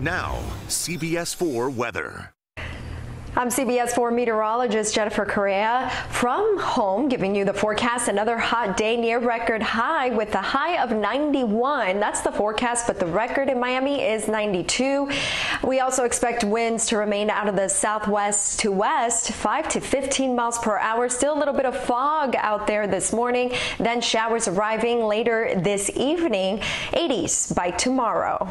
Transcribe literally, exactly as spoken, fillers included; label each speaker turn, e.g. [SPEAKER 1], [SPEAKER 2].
[SPEAKER 1] Now, C B S four weather.
[SPEAKER 2] I'm C B S four meteorologist Jennifer Correa from home, giving you the forecast. Another hot day near record high with a high of ninety-one. That's the forecast, but the record in Miami is ninety-two. We also expect winds to remain out of the southwest to west, five to fifteen miles per hour. Still a little bit of fog out there this morning, then showers arriving later this evening, eighties by tomorrow.